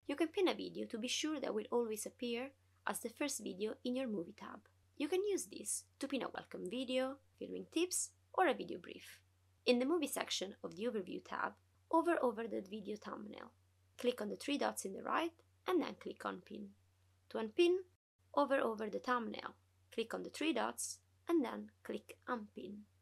You can pin a video to be sure that will always appear as the first video in your movie tab. You can use this to pin a welcome video, filming tips, or a video brief. In the movie section of the Overview tab, hover over the video thumbnail. Click on the three dots in the right and then click on Pin. To unpin, hover over the thumbnail. Click on the three dots and then click Unpin.